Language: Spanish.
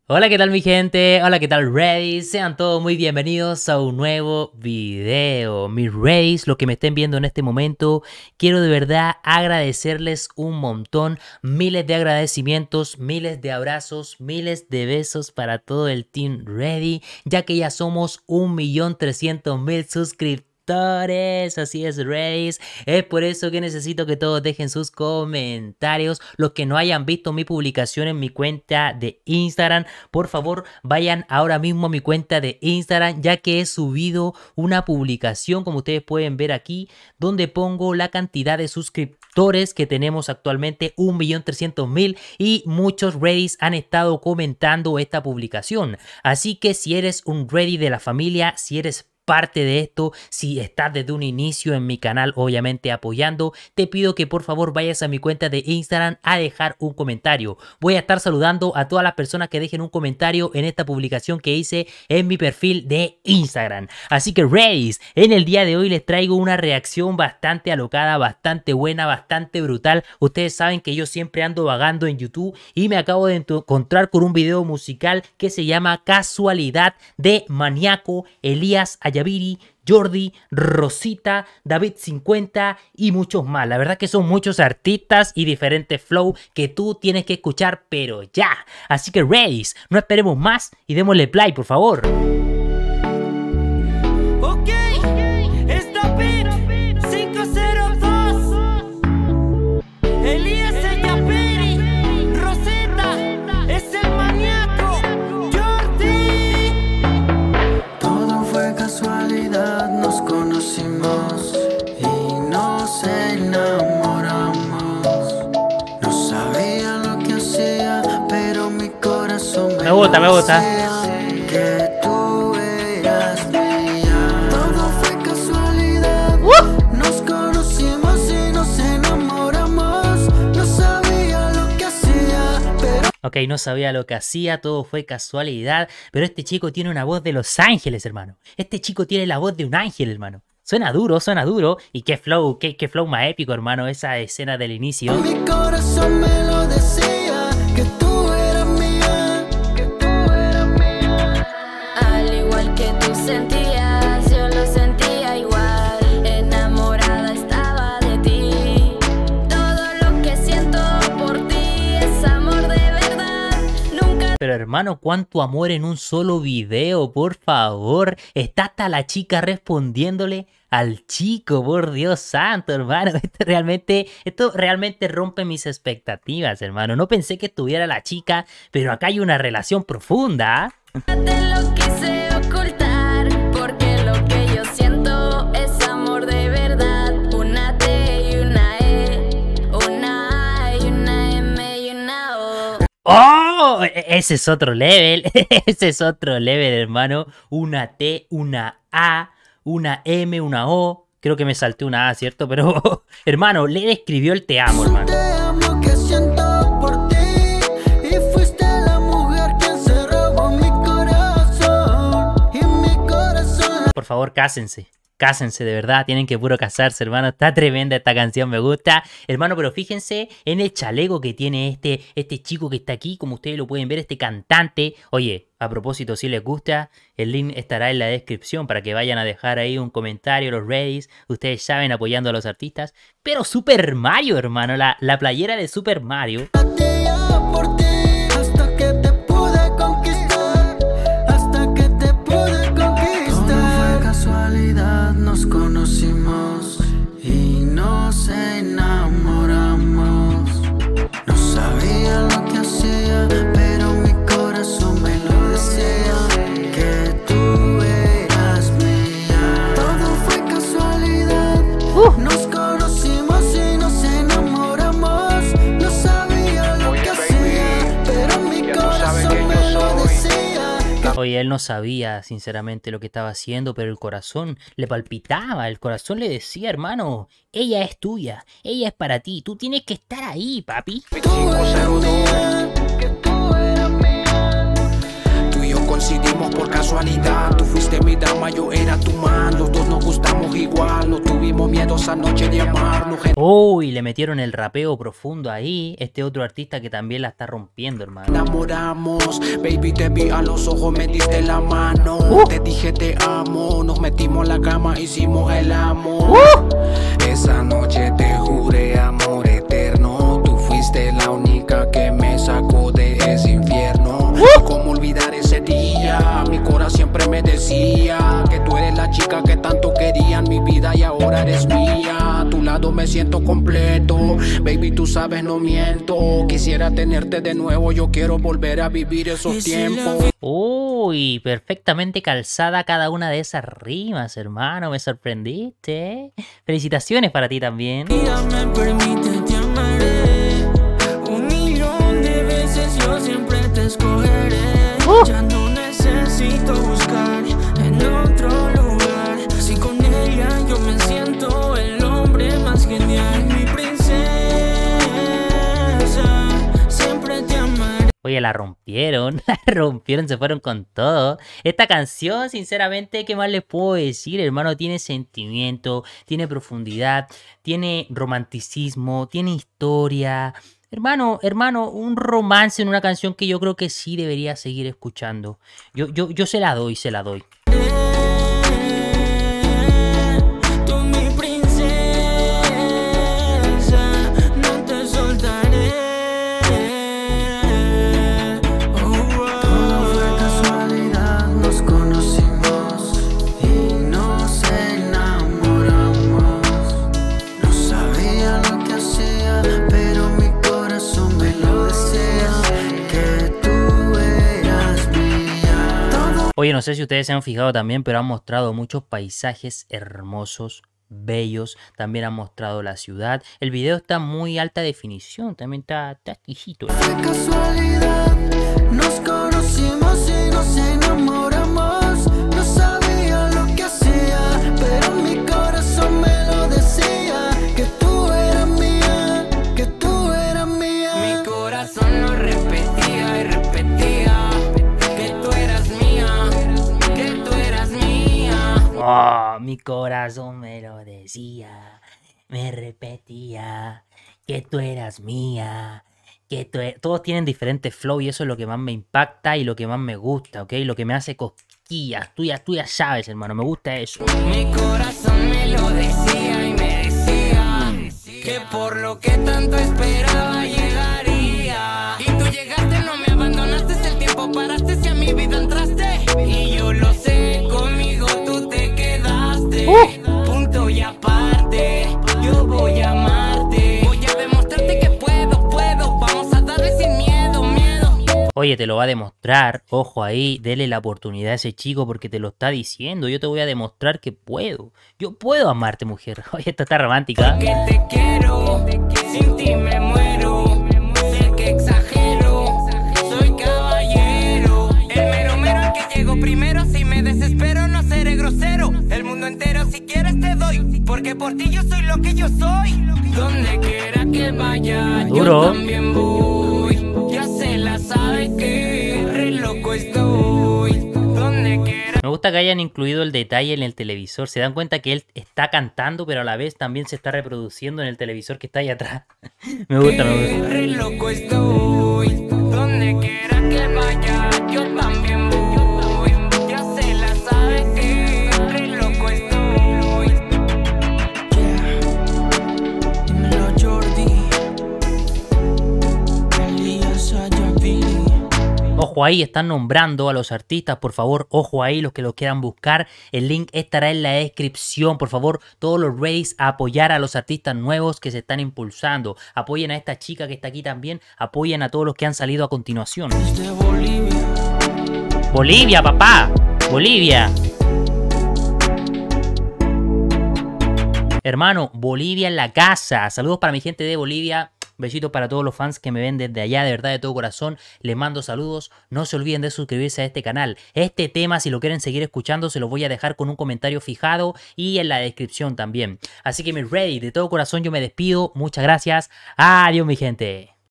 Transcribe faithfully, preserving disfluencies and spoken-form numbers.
Hola, ¿qué tal mi gente? Hola, ¿qué tal Redis? Sean todos muy bienvenidos a un nuevo video. Mis Redis, lo que me estén viendo en este momento, quiero de verdad agradecerles un montón. Miles de agradecimientos, miles de abrazos, miles de besos para todo el Team Ready, ya que ya somos un millón trescientos mil suscriptores. Así es, Redis. Es por eso que necesito que todos dejen sus comentarios. Los que no hayan visto mi publicación en mi cuenta de Instagram, por favor vayan ahora mismo a mi cuenta de Instagram, ya que he subido una publicación, como ustedes pueden ver aquí, donde pongo la cantidad de suscriptores que tenemos actualmente, un millón trescientos mil, y muchos Redis han estado comentando esta publicación. Así que si eres un Ready de la familia, si eres parte de esto, si estás desde un inicio en mi canal, obviamente apoyando, te pido que por favor vayas a mi cuenta de Instagram a dejar un comentario. Voy a estar saludando a todas las personas que dejen un comentario en esta publicación que hice en mi perfil de Instagram. Así que Redis, en el día de hoy les traigo una reacción bastante alocada, bastante buena, bastante brutal. Ustedes saben que yo siempre ando vagando en YouTube y me acabo de encontrar con un video musical que se llama Casualidad, de Maniaco, Elías Ayaviri, Jordi, Rosita, David cincuenta y muchos más. La verdad que son muchos artistas y diferentes flow que tú tienes que escuchar, pero ya. Así que Redis, no esperemos más y démosle play, por favor. Ok, está beat cinco cero dos. Elías Ayaviri, Rosita, es el Maniaco, Jordi. Todo fue casualidad, nos conocimos y nos enamoramos. No sabía lo que hacía, pero mi corazón me Me gusta, me gusta. decía que tú eras mía. Todo fue casualidad, nos conocimos y nos enamoramos. No sabía lo que hacía, pero Ok, no sabía lo que hacía, todo fue casualidad, pero este chico tiene una voz de Los Ángeles, hermano. Este chico tiene la voz de un ángel, hermano. Suena duro, suena duro. Y qué flow, qué, qué flow más épico, hermano, esa escena del inicio. mi corazón me lo decía que tú eras mía, que tú eras mía. Al igual que tú sentías, yo lo sentía igual. Enamorada estaba de ti. Todo lo que siento por ti es amor de verdad. Nunca. Pero hermano, cuánto amor en un solo video, por favor. Está hasta la chica respondiéndole al chico, por Dios santo, hermano. Esto realmente, esto realmente rompe mis expectativas, hermano. No pensé que estuviera la chica, pero acá hay una relación profunda. Te lo quise ocultar, porque lo que yo siento es amor de verdad. Una T y una E, una A y una M y una O. ¡Oh! Ese es otro level. Ese es otro level, hermano. Una T, una A, una M, una O. Creo que me salté una A, ¿cierto? Pero, hermano, le describió el te amo, hermano. Te amo que siento por ti y fuiste la mujer quien se robó mi corazón y mi corazón. Por favor, cásense. Cásense, de verdad, tienen que puro casarse, hermano. Está tremenda esta canción, me gusta. Hermano, pero fíjense en el chaleco que tiene este, este chico que está aquí, como ustedes lo pueden ver, este cantante. Oye, a propósito, si les gusta, el link estará en la descripción para que vayan a dejar ahí un comentario, los Redis. Ustedes saben, apoyando a los artistas. Pero Super Mario, hermano, la, la playera de Super Mario. Latía por ti hasta que te pude conquistar, hasta que te pude conquistar. Todo fue casualidad, nos conocimos y nos enamoramos. No sabía lo que hacía, pero mi corazón me lo decía que tú eras mía. Todo fue casualidad, nos conocimos y nos enamoramos. No sabía lo que hacía, pero mi corazón me lo decía. Oye, él no sabía, sinceramente, lo que estaba haciendo, pero el corazón le palpitaba, el corazón le decía, hermano, ella es tuya, ella es para ti, tú tienes que estar ahí, papi. Tú eras mía, que tú eras mía. Tú y yo coincidimos por casualidad. Tú fuiste mi dama, yo era tu man. Los dos nos gustamos igual, no tuvimos miedo miedo esa noche de amarnos. Uy, le metieron el rapeo profundo ahí. Este otro artista que también la está rompiendo, hermano. Enamoramos, baby, te vi a los ojos, me diste la mano. Uh. Te dije te amo, nos metimos en la cama, hicimos el amor. Uh. Esa noche te juré amor eterno. Tú fuiste la única que me sacó de ese infierno. Uh. ¿Cómo olvidar ese día? Mi corazón siempre me decía que tú eres la chica que tanto quería en mi vida y ahora eres mía. A tu lado me siento completo, baby, tú sabes no miento. Quisiera tenerte de nuevo, yo quiero volver a vivir esos tiempos. Uy, perfectamente calzada cada una de esas rimas, hermano. Me sorprendiste. Felicitaciones para ti también. Vida me permite, te amaré. Un millón de veces yo siempre te escogeré. Uh. Ya no necesito buscar en otro lugar. Si con ella yo me siento el hombre más genial. Mi princesa, siempre te amaré. Oye, la rompieron, la rompieron, se fueron con todo. Esta canción, sinceramente, ¿qué más les puedo decir? Hermano, tiene sentimiento, tiene profundidad, tiene romanticismo, tiene historia. Hermano, hermano, un romance en una canción que yo creo que sí debería seguir escuchando. Yo, yo, yo se la doy, se la doy. Tú mi princesa, no te soltaré. Todo fue casualidad, nos conocimos y nos enamoramos. No sabía lo que hacía, pero mi corazón me lo decía, que tú eras mía. Todo Oye, no sé si ustedes se han fijado también, pero han mostrado muchos paisajes hermosos, bellos. También han mostrado la ciudad. El video está muy alta definición, también está, está exquisito. fue casualidad, nos conocimos y nos enamoramos. No sabía lo que hacía, pero mi corazón me lo decía, que tú eras mía, que tú eras mía. Mi corazón lo repetía y repetía, que tú eras mía, que tú eras mía. Oh, mi corazón me lo decía, me repetía que tú eras mía, que tú e- todos tienen diferentes flow y eso es lo que más me impacta y lo que más me gusta, ¿ok? Lo que me hace cosquillas. Tú ya, tú ya sabes, hermano, me gusta eso. Mi corazón me lo decía y me decía que por lo que tanto esperaba llegaría. Y tú llegaste, no me abandonaste, el tiempo paraste, si a mi vida entraste. Y yo lo sé, conmigo tú te quedaste. Punto y aparte, yo voy a amarte. Voy a demostrarte que puedo, puedo. Vamos a darle sin miedo, miedo. Oye, te lo va a demostrar, ojo ahí, dele la oportunidad a ese chico porque te lo está diciendo. Yo te voy a demostrar que puedo. Yo puedo amarte, mujer. Oye, esta está romántica. Que te quiero, sin ti me muero. Sé que exagero, soy caballero. El mero mero al que llego primero. Si me desespero no seré grosero. El mundo entero si quieres te doy, porque por ti yo soy lo que yo soy. Donde quiera que vaya Duro. yo también voy. Ya se la sabe que re loco estoy. Donde quiera. Me gusta que hayan incluido el detalle en el televisor. Se dan cuenta que él está cantando, pero a la vez también se está reproduciendo en el televisor que está ahí atrás. Me gusta, me gusta. Re loco estoy, donde quiera que vaya, yo también voy. Ya se la sabe que re loco estoy. Yeah, dímelo Jordi, Elías Ayavili. Ojo ahí, están nombrando a los artistas, por favor, ojo ahí, los que lo quieran buscar. El link estará en la descripción. Por favor, todos los reis a apoyar a los artistas nuevos que se están impulsando. Apoyen a esta chica que está aquí también. Apoyen a todos los que han salido a continuación. Desde Bolivia. Bolivia, papá. Bolivia. Hermano, Bolivia en la casa. Saludos para mi gente de Bolivia. Besitos para todos los fans que me ven desde allá, de verdad, de todo corazón. Les mando saludos. No se olviden de suscribirse a este canal. Este tema, si lo quieren seguir escuchando, se los voy a dejar con un comentario fijado y en la descripción también. Así que, mis ready, de todo corazón yo me despido. Muchas gracias. Adiós, mi gente.